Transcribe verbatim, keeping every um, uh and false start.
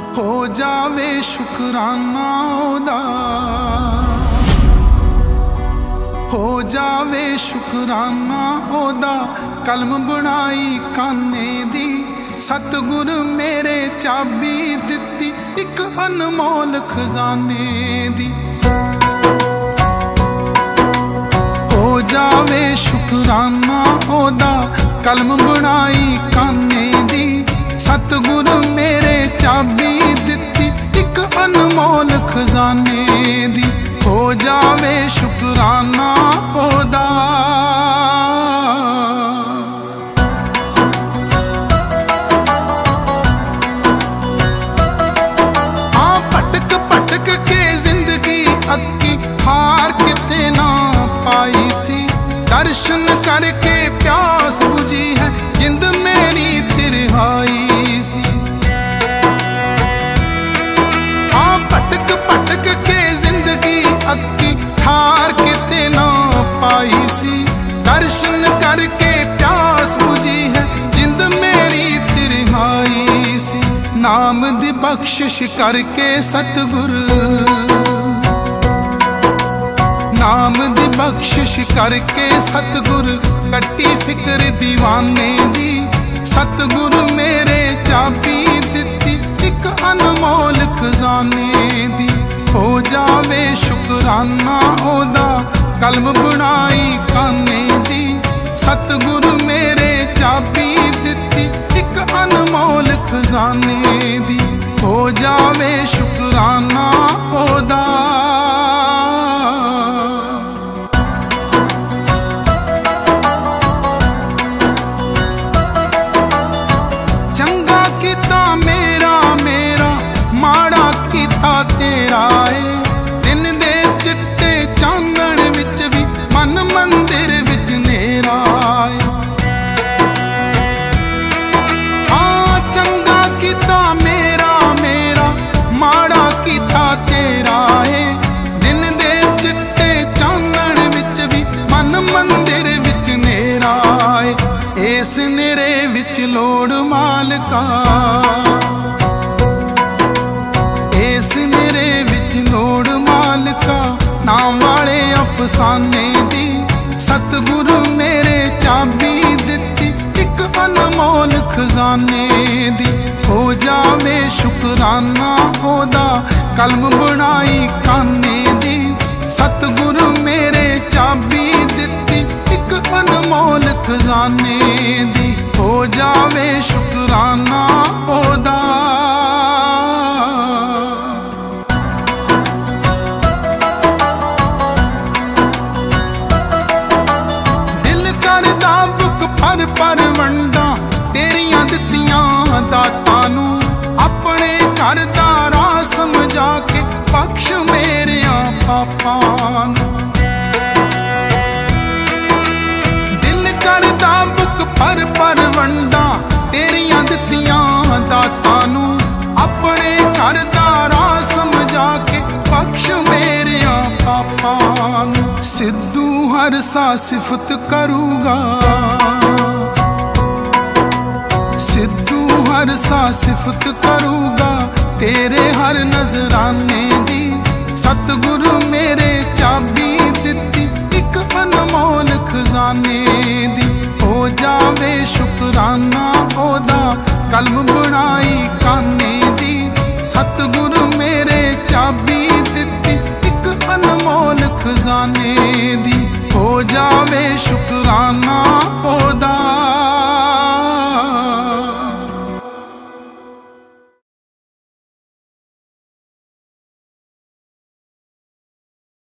हो जावे शुकराना ओदा, हो जावे शुकराना ओदा। कलम बनाई काने दी, सतगुर मेरे चाबी दिती एक अनमोल खजाने दी। हो जावे शुकराना ओदा, कलम बनाई काने दी, सतगुर मेरे चाबी दिती एक अनमोल खजाने दी। हो जावे शुकराना ओदा। हाँ भटक भटक के जिंदगी अक्की हार किते ना पाई सी, दर्शन करके प्यास बुझी है जिंद मेरी तिरहाई सी। हाँ भटक भटक के जिंदगी अक्की हार किते ना पाई सी, दर्शन करके प्यास बुझी है जिंद मेरी तिरहाई सी। नाम दी बख्शिश करके सतगुर, नाम दी बख्शिश करके सतगुर कट्टी फिक्र दीवाने दी, सतगुर मेरे चाबी दिती एक अनमोल खजाने दी। हो जावे शुकराना ओदा, कलम बनाई काने दी, सतगुर मेरे चाबी दिती एक अनमोल खजाने दी। हो जावे शुकराना ओदा। तेरा है दिन दे चिट्टे चानण विच भी मन मंदिर विच नेरा है। हाँ चंगा कीता मेरा मेरा माड़ा कीता तेरा है, दिन दे चिट्टे चानण विच भी मन मंदिर विच नेरा है। इस नेरे विच लोड़ मालका, इस नेरे विच लोड़ मालका, नाम वाले अफसाने दी, सतगुरु मेरे चाबी दिती एक अनमोल खजाने दी। हो जावे शुकराना ओदा, कलम बनाई काने दी, सतगुरु मेरे चाबी दिती एक अनमोल खजाने दी। हो जावे शुकराना ओदा। पर पर वंडा तेरियां दित्तियां दातां नू, अपने घर दा राह समझा के बख्श मेरियां पापां नू। दिल करदा बुक पर पर वंडा तेरियां दित्तियां दातां नू, अपने घर दा राह समझा के बख्श मेरियां पापां नू। सिद्धू हर सा सिफत करूगा, सिद्धू हर सा सिफत करूगा तेरे हर नजराने दी, सतगुरु मेरे चाबी दिती एक अनमोल खजाने दी। हो जावे शुकराना ओदा, कलम बनाई काने दी, सतगुरु मेरे चाबी दिती एक अनमोल खजाने दी। हो जावे शुकराना